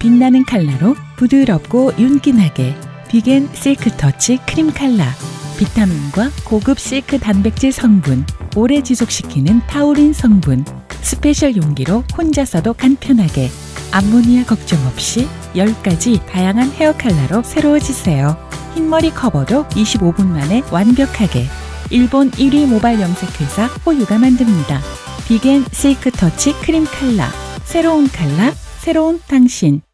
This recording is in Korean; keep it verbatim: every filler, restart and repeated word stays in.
빛나는 컬러로 부드럽고 윤기나게 비겐 실크 터치 크림 컬러. 비타민과 고급 실크 단백질 성분, 오래 지속시키는 타우린 성분, 스페셜 용기로 혼자서도 간편하게 암모니아 걱정 없이 열 가지 다양한 헤어 컬러로 새로워지세요. 흰머리 커버도 이십오 분 만에 완벽하게 일본 일 위 모발 염색회사 호유가 만듭니다. 비겐 실크 터치 크림 컬러. 새로운 컬러, 새로운 당신.